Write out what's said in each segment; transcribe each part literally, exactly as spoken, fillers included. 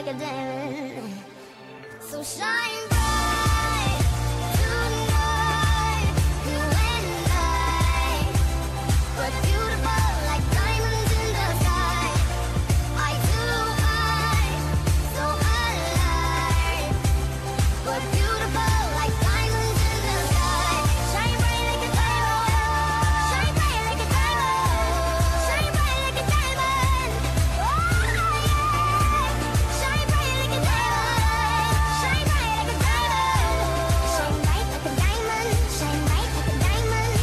like a diamond. So shine bright tonight, you and I. But beautiful like diamonds in the sky. Eye to eye, so alive. But beautiful like diamonds in the sky. Shine bright like a diamond. Shine bright like a diamond. Shine bright like a diamond. Oh yeah. Shine bright like a diamond. Shine bright like a diamond. Shine bright like a diamond. Shine bright like a diamond.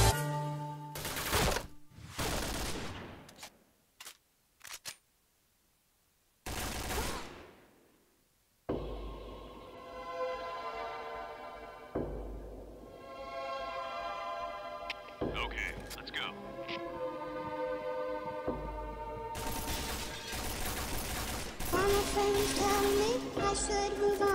Okay, let's go. All my friends tell me I should move